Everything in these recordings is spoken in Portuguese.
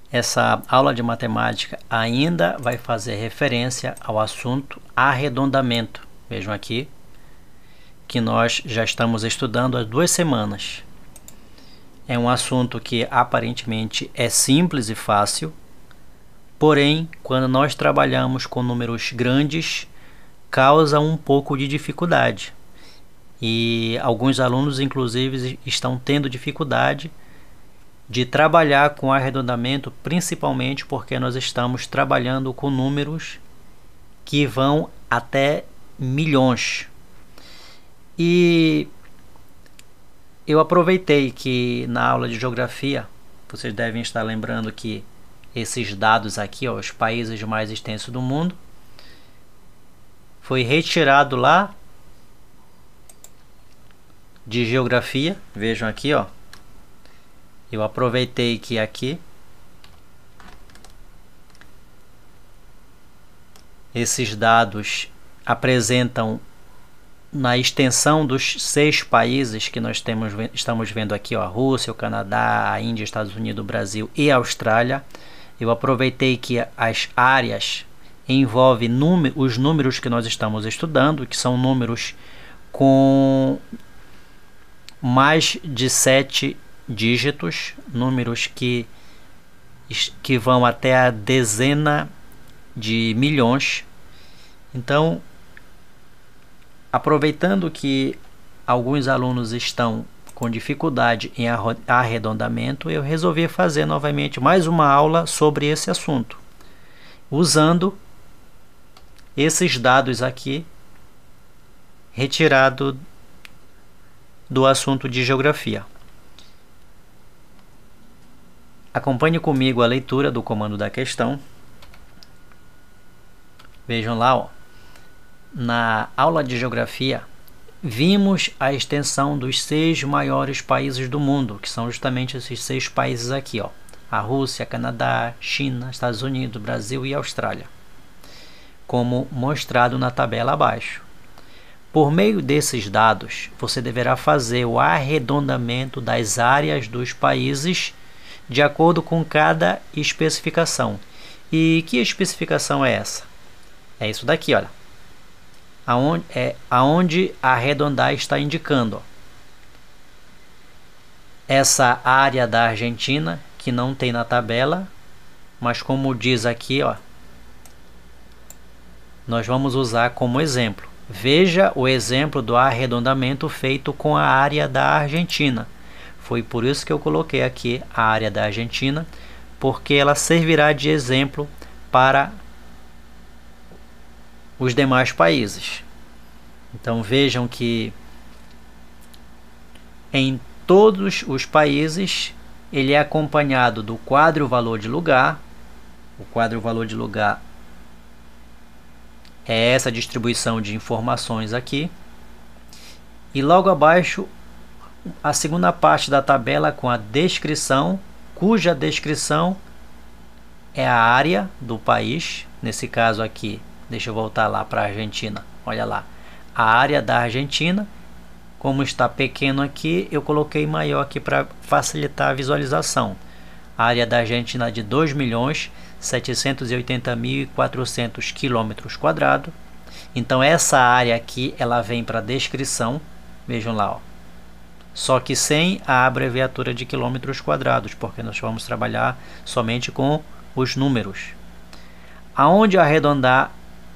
Essa aula de matemática ainda vai fazer referência ao assunto arredondamento. Vejam aqui que nós já estamos estudando há 2 semanas. É um assunto que aparentemente é simples e fácil, porém, quando nós trabalhamos com números grandes, causa um pouco de dificuldade. E alguns alunos, inclusive, estão tendo dificuldade de trabalhar com arredondamento, principalmente porque nós estamos trabalhando com números que vão até milhões. E eu aproveitei que na aula de geografia, vocês devem estar lembrando que esses dados aqui, ó, os países mais extensos do mundo, foi retirado lá de geografia. Vejam aqui, ó. Eu aproveitei que aqui esses dados apresentam na extensão dos 6 países que nós estamos vendo aqui, ó, a Rússia, o Canadá, a Índia, Estados Unidos, o Brasil e a Austrália. Eu aproveitei que as áreas envolvem os números que nós estamos estudando, que são números com mais de 7 dígitos, números que vão até a dezena de milhões. Então, aproveitando que alguns alunos estão com dificuldade em arredondamento, eu resolvi fazer novamente mais uma aula sobre esse assunto, usando esses dados aqui retirado do assunto de geografia. Acompanhe comigo a leitura do comando da questão. Vejam lá, ó. Na aula de geografia, vimos a extensão dos 6 maiores países do mundo, que são justamente esses 6 países aqui, ó. A Rússia, Canadá, China, Estados Unidos, Brasil e Austrália, como mostrado na tabela abaixo. Por meio desses dados, você deverá fazer o arredondamento das áreas dos países de acordo com cada especificação. E que especificação é essa? É isso daqui, olha. Aonde arredondar está indicando, ó. Essa área da Argentina, que não tem na tabela, mas como diz aqui, ó, nós vamos usar como exemplo. Veja o exemplo do arredondamento feito com a área da Argentina. Foi por isso que eu coloquei aqui a área da Argentina, porque ela servirá de exemplo para os demais países. Então vejam que em todos os países ele é acompanhado do quadro valor de lugar. O quadro valor de lugar é essa distribuição de informações aqui. E logo abaixo a segunda parte da tabela com a descrição, cuja descrição é a área do país. Nesse caso aqui, deixa eu voltar lá para a Argentina. Olha lá, a área da Argentina. Como está pequeno aqui, eu coloquei maior aqui para facilitar a visualização. A área da Argentina é de 2.780.400 km². Então essa área aqui, ela vem para a descrição. Vejam lá, ó. Só que sem a abreviatura de km², porque nós vamos trabalhar somente com os números. Aonde arredondar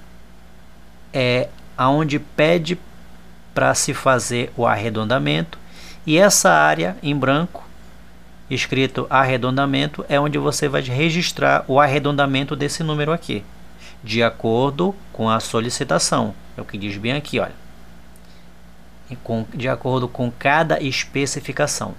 é aonde pede para se fazer o arredondamento, e essa área em branco escrito arredondamento é onde você vai registrar o arredondamento desse número aqui, de acordo com a solicitação. É o que diz bem aqui, olha. De acordo com cada especificação.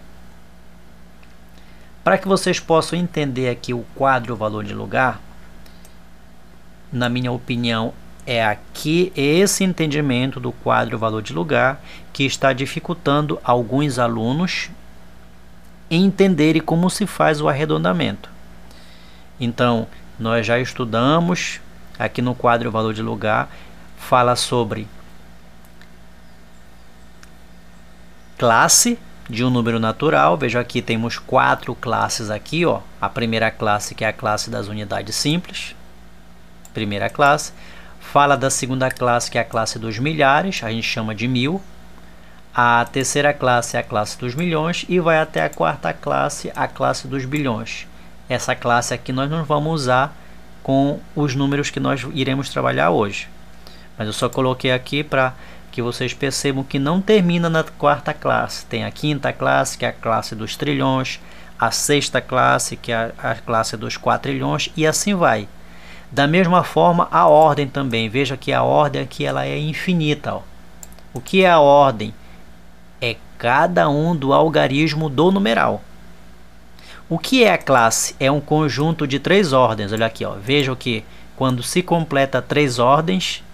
Para que vocês possam entender aqui o quadro valor de lugar, na minha opinião, é aqui esse entendimento do quadro valor de lugar que está dificultando alguns alunos em entenderem como se faz o arredondamento. Então, nós já estudamos aqui no quadro valor de lugar, fala sobre classe, de um número natural. Veja aqui, temos 4 classes aqui, ó. A primeira classe, que é a classe das unidades simples. Primeira classe. Fala da segunda classe, que é a classe dos milhares, a gente chama de 1000. A terceira classe é a classe dos milhões e vai até a quarta classe, a classe dos bilhões. Essa classe aqui nós não vamos usar com os números que nós iremos trabalhar hoje. Mas eu só coloquei aqui para que vocês percebam que não termina na quarta classe. Tem a quinta classe, que é a classe dos trilhões, a sexta classe, que é a classe dos quatrilhões, e assim vai. Da mesma forma, a ordem também. Veja que a ordem aqui ela é infinita. Ó. O que é a ordem? É cada um do algarismo do numeral. O que é a classe? É um conjunto de 3 ordens. Olha aqui, ó. Veja que quando se completa 3 ordens,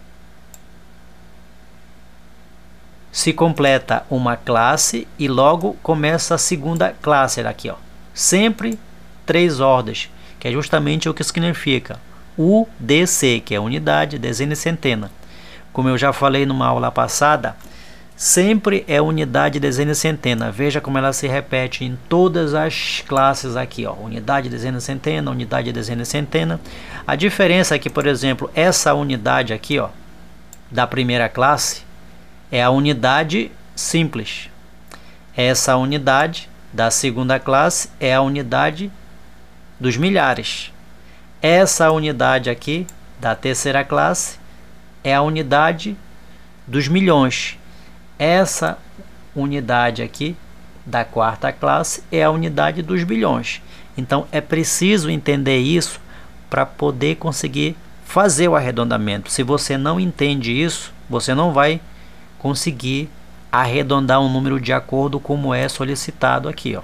se completa uma classe e logo começa a segunda classe. Olha aqui, ó. Sempre 3 ordens, que é justamente o que significa UDC, que é unidade, dezena e centena. Como eu já falei numa aula passada, sempre é unidade, dezena e centena. Veja como ela se repete em todas as classes aqui, ó. Unidade, dezena e centena, unidade, dezena e centena. A diferença é que, por exemplo, essa unidade aqui, ó, da primeira classe, é a unidade simples. Essa unidade da segunda classe é a unidade dos milhares. Essa unidade aqui da terceira classe é a unidade dos milhões. Essa unidade aqui da quarta classe é a unidade dos bilhões. Então é preciso entender isso para poder conseguir fazer o arredondamento. Se você não entende isso, você não vai conseguir arredondar um número de acordo como é solicitado aqui, ó.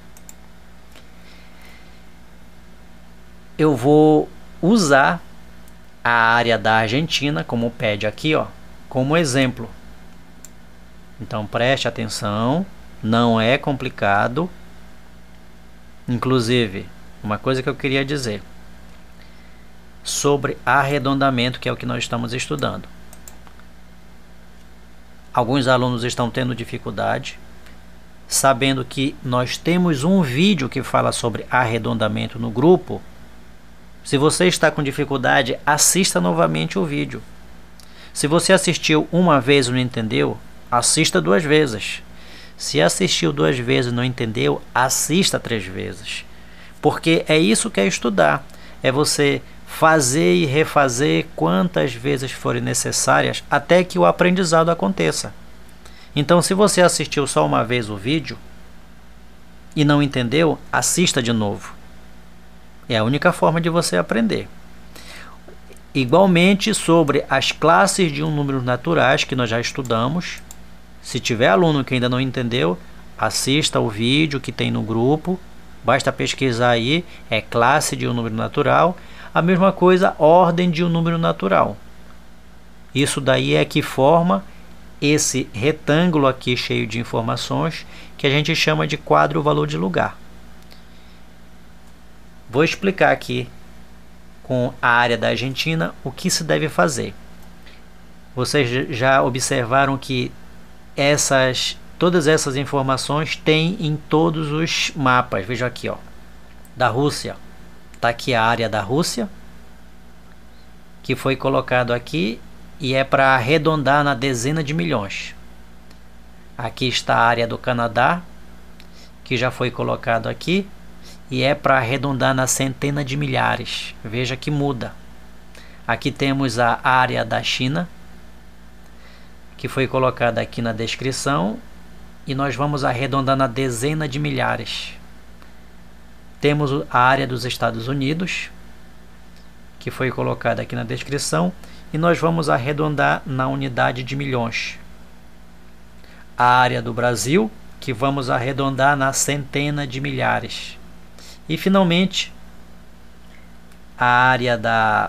Eu vou usar a área da Argentina, como pede aqui, ó, como exemplo. Então preste atenção, não é complicado. Inclusive, uma coisa que eu queria dizer sobre arredondamento, que é o que nós estamos estudando. Alguns alunos estão tendo dificuldade, sabendo que nós temos um vídeo que fala sobre arredondamento no grupo. Se você está com dificuldade, assista novamente o vídeo. Se você assistiu uma vez e não entendeu, assista 2 vezes. Se assistiu 2 vezes e não entendeu, assista 3 vezes. Porque é isso que é estudar. É você fazer e refazer quantas vezes forem necessárias até que o aprendizado aconteça. Então, se você assistiu só uma vez o vídeo e não entendeu, assista de novo. É a única forma de você aprender. Igualmente, sobre as classes de números naturais que nós já estudamos. Se tiver aluno que ainda não entendeu, assista o vídeo que tem no grupo. Basta pesquisar aí, é classe de um número natural. A mesma coisa, ordem de um número natural. Isso daí é que forma esse retângulo aqui cheio de informações que a gente chama de quadro valor de lugar. Vou explicar aqui com a área da Argentina o que se deve fazer. Vocês já observaram que todas essas informações tem em todos os mapas. Veja aqui, ó, da Rússia. Está aqui a área da Rússia, que foi colocado aqui e é para arredondar na dezena de milhões. Aqui está a área do Canadá, que já foi colocado aqui e é para arredondar na centena de milhares. Veja que muda. Aqui temos a área da China, que foi colocada aqui na descrição e nós vamos arredondar na dezena de milhares. Temos a área dos Estados Unidos, que foi colocada aqui na descrição e nós vamos arredondar na unidade de milhões. A área do Brasil, que vamos arredondar na centena de milhares. E finalmente, a área da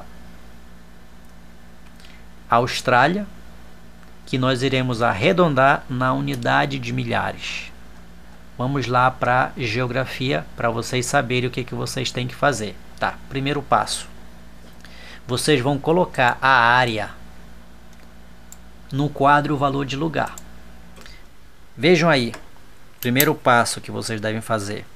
Austrália, que nós iremos arredondar na unidade de milhares. Vamos lá para geografia, para vocês saberem o que vocês têm que fazer. Tá, primeiro passo. Vocês vão colocar a área no quadro valor de lugar. Vejam aí, primeiro passo que vocês devem fazer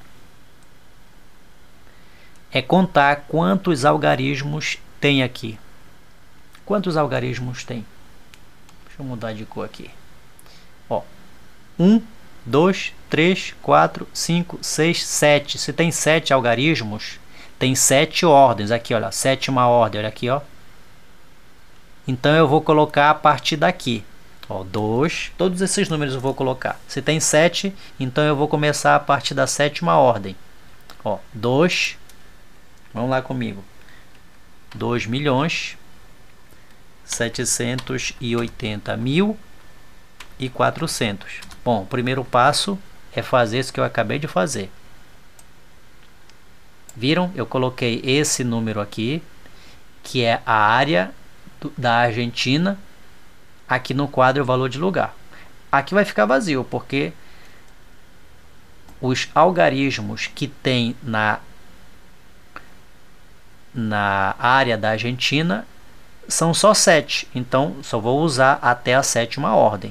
é contar quantos algarismos tem aqui. Quantos algarismos tem? Deixa eu mudar de cor aqui. Ó, 1, 2, 3, 4, 5, 6, 7. Se tem 7 algarismos, tem 7 ordens. Aqui, olha, sétima ordem, olha aqui, ó. Então eu vou colocar a partir daqui. Ó, 2, todos esses números eu vou colocar. Se tem 7, então eu vou começar a partir da sétima ordem. Ó, 2, vamos lá comigo. 2.780.400. Bom, o primeiro passo é fazer isso que eu acabei de fazer. Viram? Eu coloquei esse número aqui, que é a área da Argentina, aqui no quadro valor de lugar. Aqui vai ficar vazio, porque os algarismos que tem na área da Argentina são só 7, então só vou usar até a sétima ordem.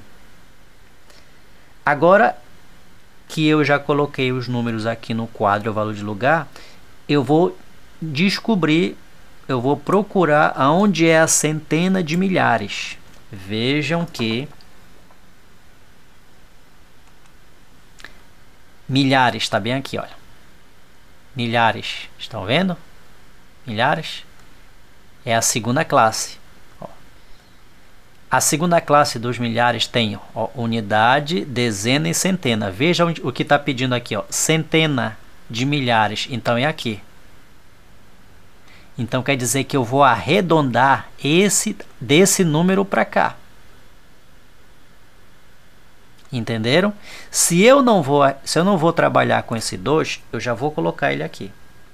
Agora que eu já coloquei os números aqui no quadro valor de lugar, eu vou descobrir, eu vou procurar aonde é a centena de milhares. Vejam que milhares está bem aqui, olha. Milhares, estão vendo? Milhares é a segunda classe. Ó. A segunda classe dos milhares tem, ó, unidade, dezena e centena. Veja o que está pedindo aqui, ó, centena de milhares. Então é aqui. Então quer dizer que eu vou arredondar desse número para cá. Entenderam? Se eu não vou trabalhar com esse 2, eu já vou colocar ele aqui.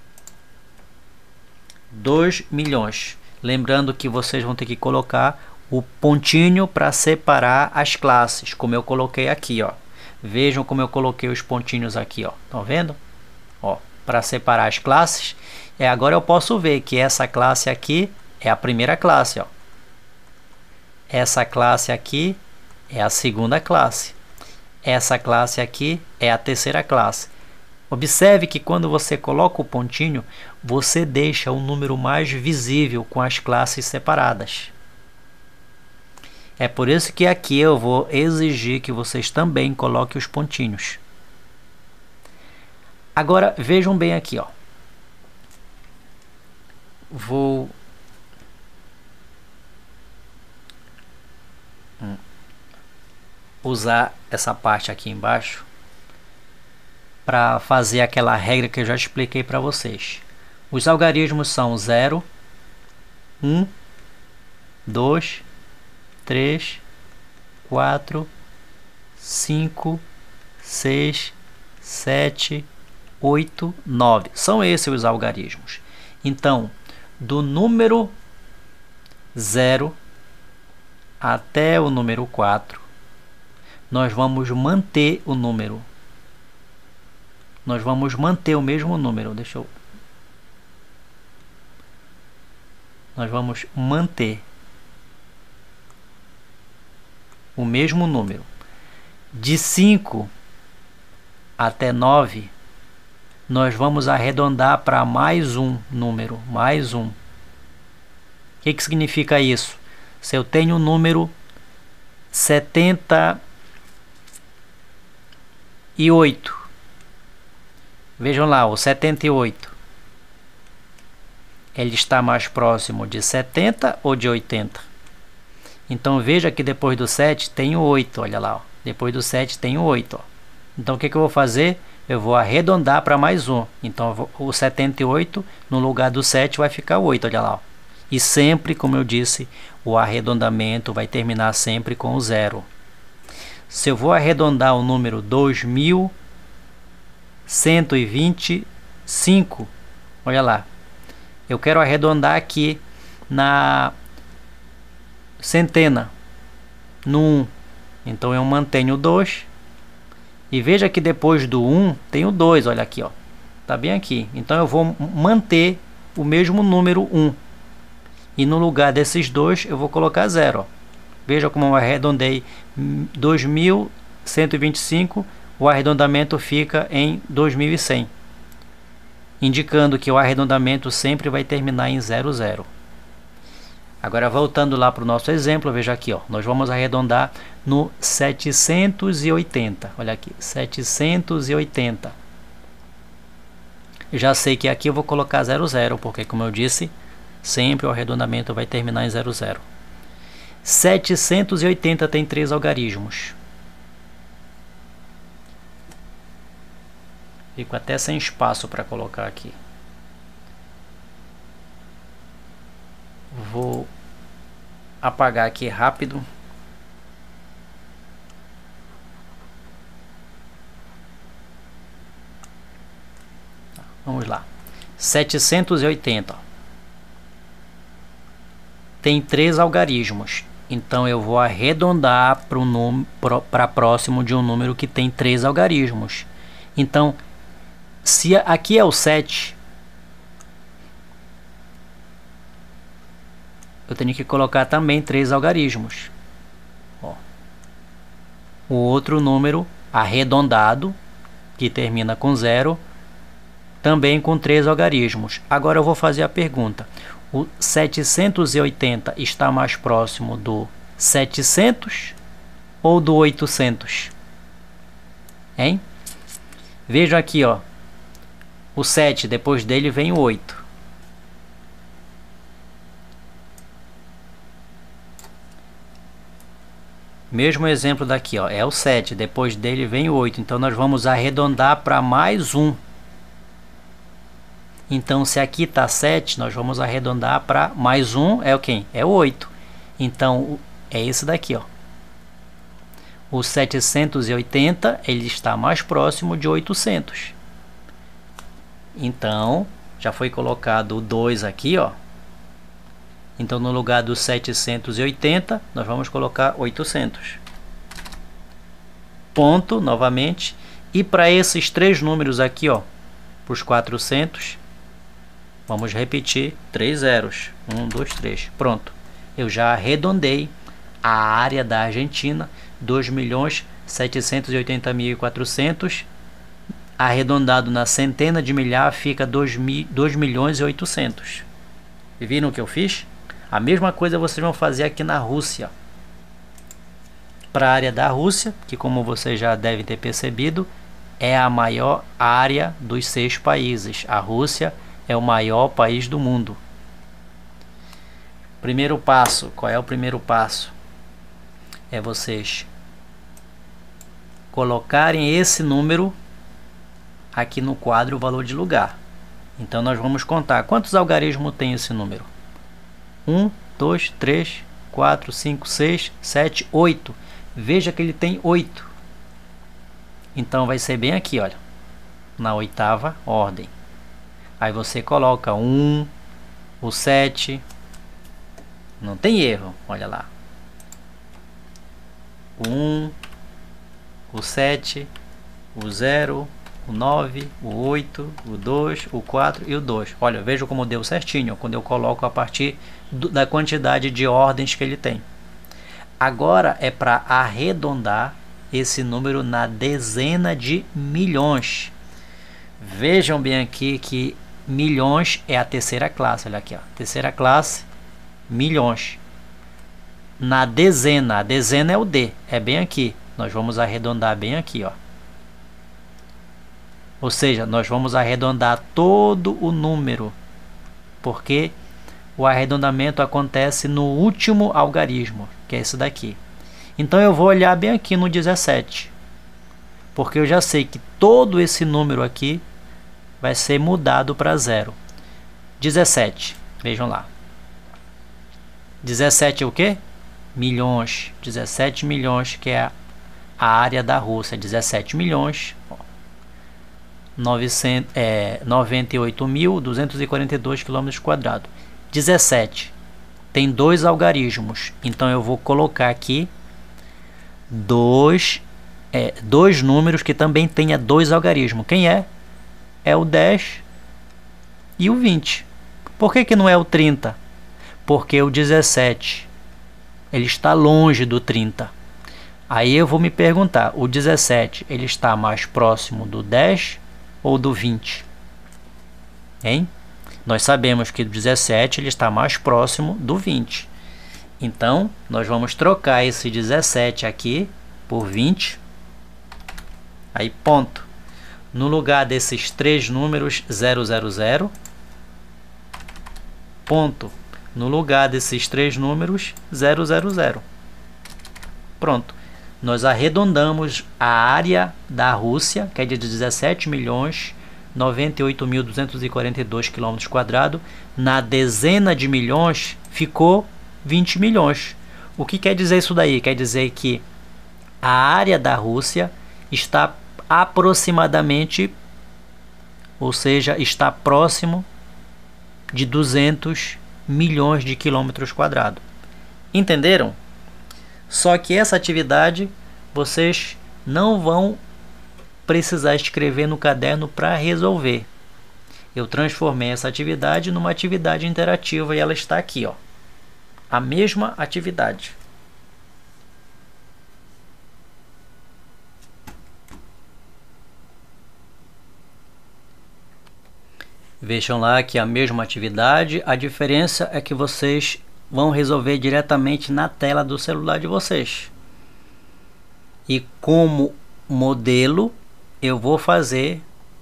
2 milhões. Lembrando que vocês vão ter que colocar o pontinho para separar as classes, como eu coloquei aqui, ó. Vejam como eu coloquei os pontinhos aqui, ó. Estão vendo? Ó, para separar as classes. Agora eu posso ver que essa classe aqui é a primeira classe, ó. Essa classe aqui é a segunda classe. Essa classe aqui é a terceira classe. Observe que quando você coloca o pontinho, você deixa o número mais visível com as classes separadas. É por isso que aqui eu vou exigir que vocês também coloquem os pontinhos. Agora vejam bem aqui, ó. Vou usar essa parte aqui embaixo para fazer aquela regra que eu já expliquei para vocês. Os algarismos são 0, 1, 2, 3, 4, 5, 6, 7, 8, 9. São esses os algarismos. Então, do número 0 até o número 4, nós vamos manter o número. Nós vamos manter o mesmo número. Nós vamos manter o mesmo número. De 5 até 9, nós vamos arredondar para mais um número, mais um. O que significa isso? Se eu tenho o número 78, vejam lá, o 78, ele está mais próximo de 70 ou de 80? Então veja que depois do 7 tem o 8, olha lá, ó. Depois do 7 tem o 8. Ó. Então o que eu vou fazer? Eu vou arredondar para mais um. Então o 78 no lugar do 7 vai ficar 8, olha lá. Ó. E sempre, como eu disse, o arredondamento vai terminar sempre com o 0. Se eu vou arredondar o número 2125, olha lá. Eu quero arredondar aqui na centena, no 1. Então eu mantenho o 2. E veja que depois do 1 tem o 2, olha aqui, ó. Tá bem aqui. Então eu vou manter o mesmo número 1. E no lugar desses 2 eu vou colocar 0, ó. Veja como eu arredondei 2125, o arredondamento fica em 2100, indicando que o arredondamento sempre vai terminar em 00. Agora, voltando lá para o nosso exemplo, veja aqui, ó, nós vamos arredondar no 780. Olha aqui, 780. Já sei que aqui eu vou colocar 00, porque, como eu disse, sempre o arredondamento vai terminar em 00. 780 tem 3 algarismos. Fico até sem espaço para colocar aqui. Vou apagar aqui rápido. Vamos lá. 780. Tem 3 algarismos. Então eu vou arredondar para próximo de um número que tem 3 algarismos. Então, se aqui é o 7, eu tenho que colocar também 3 algarismos. Ó. O outro número arredondado, que termina com 0, também com 3 algarismos. Agora eu vou fazer a pergunta. O 780 está mais próximo do 700 ou do 800? Hein? Vejam aqui, ó. O 7, depois dele vem o 8. Mesmo exemplo daqui, ó, é o 7, depois dele vem o 8. Então nós vamos arredondar para mais 1. Então, se aqui está 7, nós vamos arredondar para mais 1, é o quem? É o 8. Então, é esse daqui, ó. O 780, ele está mais próximo de 800. Então, já foi colocado o 2 aqui, ó. Então, no lugar do 780, nós vamos colocar 800. Ponto, novamente. E para esses 3 números aqui, ó, para os 400... vamos repetir 3 zeros. 1, 2, 3. Pronto. Eu já arredondei a área da Argentina. 2.780.400. Arredondado na centena de milhar fica 2.800.000. Viram o que eu fiz? A mesma coisa vocês vão fazer aqui na Rússia. Para a área da Rússia, que como vocês já devem ter percebido, é a maior área dos 6 países. A Rússia é o maior país do mundo. Primeiro passo. Qual é o primeiro passo? É vocês colocarem esse número aqui no quadro valor de lugar. Então nós vamos contar quantos algarismos tem esse número. 1, 2, 3, 4, 5, 6, 7, 8. Veja que ele tem 8. Então vai ser bem aqui, olha, na 8ª ordem. Aí você coloca 1, o 7, não tem erro, olha lá. 1, o 7, o 0, o 9, o 8, o 2, o 4 e o 2. Olha, veja como deu certinho quando eu coloco a partir da quantidade de ordens que ele tem. Agora é para arredondar esse número na dezena de milhões. Vejam bem aqui que milhões é a terceira classe. Olha aqui, ó. Terceira classe, milhões. Na dezena, a dezena é o D, é bem aqui. Nós vamos arredondar bem aqui, ó. Ou seja, nós vamos arredondar todo o número, porque o arredondamento acontece no último algarismo, que é esse daqui. Então eu vou olhar bem aqui no 17, porque eu já sei que todo esse número aqui vai ser mudado para 0. 17, vejam lá. 17 é o quê? Milhões. 17 milhões, que é a área da Rússia. 17 milhões, 98.242 km². 17 tem 2 algarismos, então eu vou colocar aqui dois números que também tenha 2 algarismos. Quem é? É o 10 e o 20. Por que não é o 30? Porque o 17 ele está longe do 30. Aí eu vou me perguntar, o 17 ele está mais próximo do 10 ou do 20? Hein? Nós sabemos que o 17 ele está mais próximo do 20. Então, nós vamos trocar esse 17 aqui por 20. Aí, ponto. No lugar desses três números, 000. Ponto. No lugar desses três números, 000. Pronto. Nós arredondamos a área da Rússia, que é de 17.098.242 km². Na dezena de milhões, ficou 20 milhões. O que quer dizer isso daí? Quer dizer que a área da Rússia está aproximadamente, ou seja, está próximo de 200 milhões de km². Entenderam? Só que essa atividade vocês não vão precisar escrever no caderno para resolver. Eu transformei essa atividade numa atividade interativa e ela está aqui, ó. A mesma atividade. Vejam lá que a mesma atividade, a diferença é que vocês vão resolver diretamente na tela do celular de vocês. E como modelo, eu vou fazer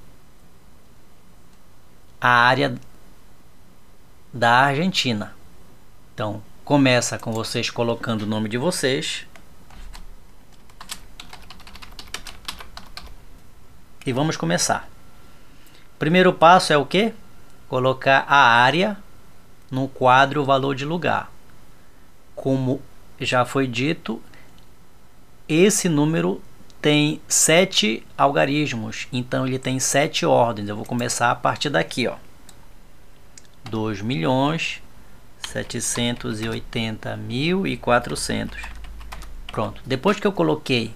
a área da Argentina. Então, começa com vocês colocando o nome de vocês. E vamos começar. Primeiro passo é o quê? Colocar a área no quadro valor de lugar. Como já foi dito, esse número tem 7 algarismos, então ele tem 7 ordens. Eu vou começar a partir daqui, ó. 2.780.400. Pronto. Depois que eu coloquei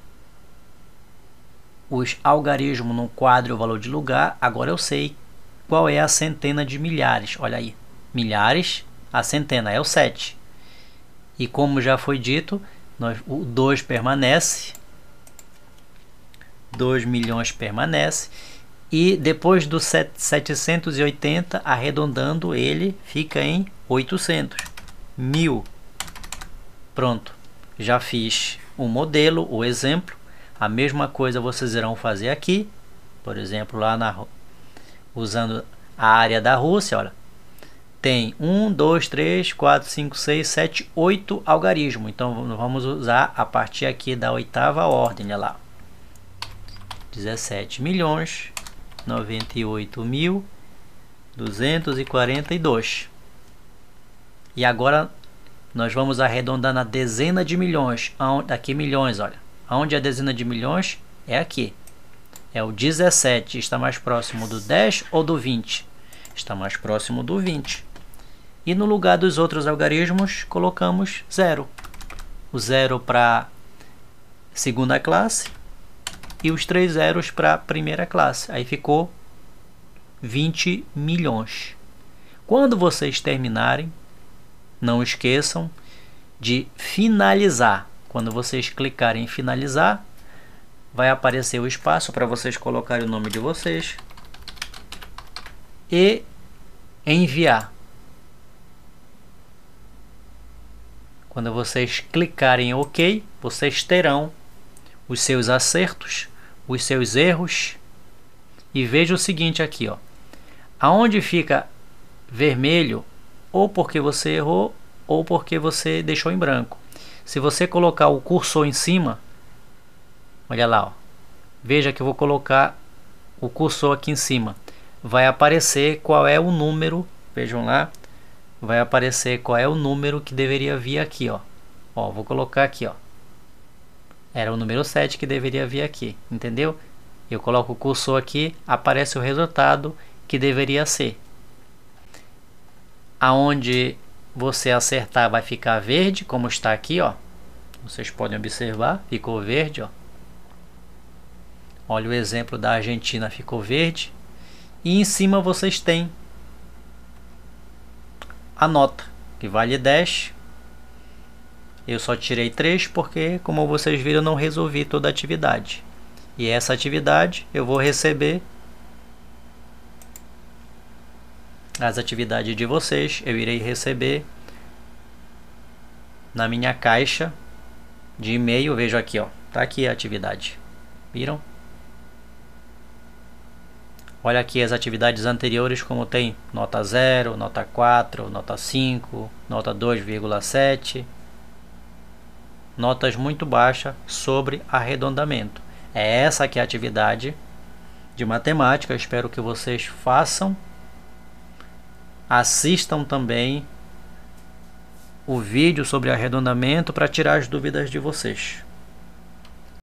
os algarismos no quadro valor de lugar, agora eu sei qual é a centena de milhares. Olha aí, milhares, a centena é o 7. E como já foi dito, o 2 permanece, 2 milhões permanece, e depois do 780, arredondando, ele fica em 800. 1000. Pronto, já fiz o modelo, o exemplo. A mesma coisa vocês irão fazer aqui, por exemplo, lá usando a área da Rússia, olha. Tem 1, 2, 3, 4, 5, 6, 7, 8 algarismos. Então vamos usar a partir aqui da oitava ordem, olha lá. 17.098.242. E agora nós vamos arredondar na dezena de milhões. Aqui milhões, olha. Onde a dezena de milhões é aqui. É o 17. Está mais próximo do 10 ou do 20? Está mais próximo do 20. E no lugar dos outros algarismos, colocamos 0. O 0 para segunda classe e os 3 zeros para primeira classe. Aí ficou 20 milhões. Quando vocês terminarem, não esqueçam de finalizar. Quando vocês clicarem em finalizar, vai aparecer o espaço para vocês colocarem o nome de vocês e enviar. Quando vocês clicarem em OK, vocês terão os seus acertos, os seus erros. E veja o seguinte aqui, ó. Aonde fica vermelho, ou porque você errou, ou porque você deixou em branco. Se você colocar o cursor em cima, olha lá, ó. Veja que eu vou colocar o cursor aqui em cima. Vai aparecer qual é o número, vejam lá, vai aparecer qual é o número que deveria vir aqui, ó. Ó, vou colocar aqui, ó. Era o número 7 que deveria vir aqui, entendeu? Eu coloco o cursor aqui, aparece o resultado que deveria ser. Aonde você acertar vai ficar verde, como está aqui, ó. Vocês podem observar, ficou verde, ó. Olha o exemplo da Argentina, ficou verde. E em cima vocês têm a nota, que vale 10. Eu só tirei 3 porque, como vocês viram, eu não resolvi toda a atividade. E essa atividade eu vou receber as atividades de vocês, eu irei receber na minha caixa de e-mail. Vejo aqui, ó, tá aqui a atividade. Viram? Olha aqui as atividades anteriores, como tem nota 0, nota 4, nota 5, nota 2,7. Notas muito baixas sobre arredondamento. É essa aqui a atividade de matemática. Eu espero que vocês façam. Assistam também o vídeo sobre arredondamento para tirar as dúvidas de vocês.